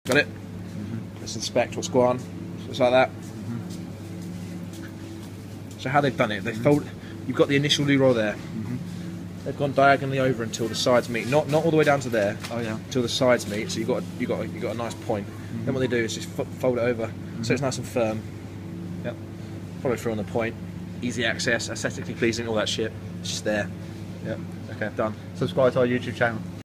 Got it? Let's inspect what's going on. Just like that. So how they've done it, they fold. You've got the initial loo roll there. They've gone diagonally over until the sides meet. Not all the way down to there. Oh yeah. Until the sides meet. So you've got a nice point. Then what they do is just fold it over, so it's nice and firm. Yep. Follow through on the point. Easy access, aesthetically pleasing, all that shit. It's just there. Yep. Okay. Done. Subscribe to our YouTube channel.